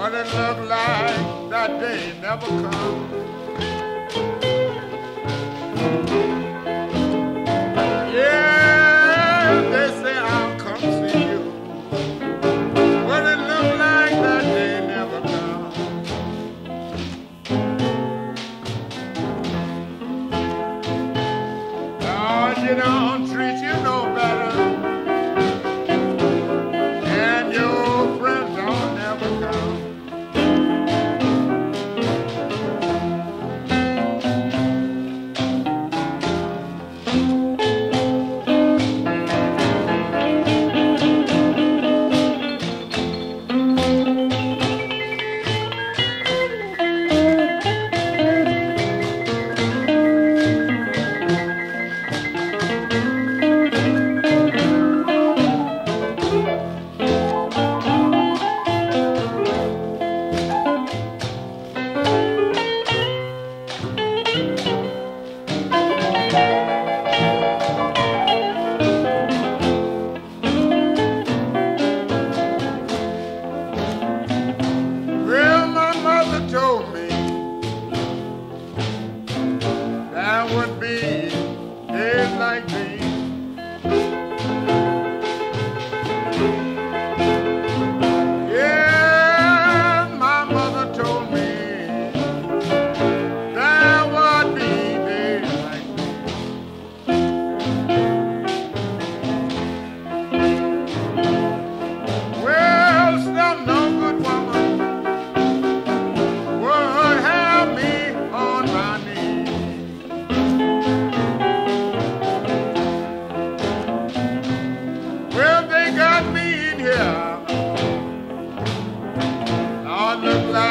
But it looked like that day never come. Yeah, they say I'll come see you. But it looked like that day never come. Lord, you don't treat you no better. And your friends don't never come. Well, my mother told me there would be days like these. Yeah, my mother told me there would be days like these. Well, some no good woman would have me on my knees. Well, they got me in here. Lord, look like